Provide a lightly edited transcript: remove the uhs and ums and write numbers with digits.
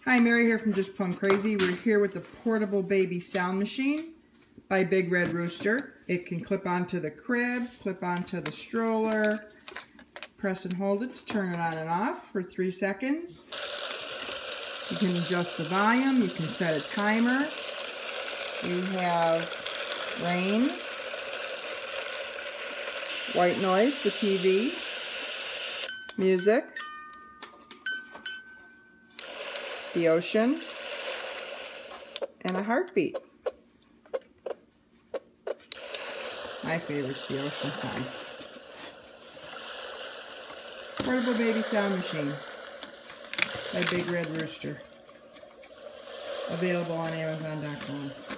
Hi, Mary here from Just Plum Crazy. We're here with the portable baby sound machine by Big Red Rooster. It can clip onto the crib, clip onto the stroller. Press and hold it to turn it on and off for 3 seconds. You can adjust the volume. You can set a timer. We have rain, white noise, the TV, music, the ocean, and a heartbeat. My favorite's the ocean sound. Portable baby sound machine by Big Red Rooster. Available on Amazon.com.